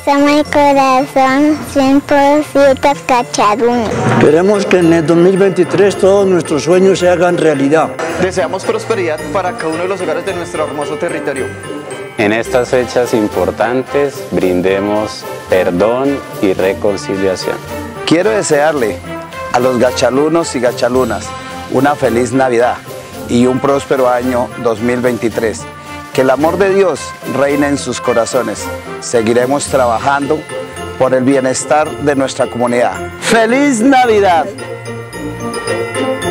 Somos el corazón 100% Gachaluno. Queremos que en el 2023 todos nuestros sueños se hagan realidad. Deseamos prosperidad para cada uno de los hogares de nuestro hermoso territorio. En estas fechas importantes brindemos perdón y reconciliación. Quiero desearle a los gachalunos y gachalunas una feliz Navidad y un próspero año 2023. Que el amor de Dios reine en sus corazones. Seguiremos trabajando por el bienestar de nuestra comunidad. ¡Feliz Navidad!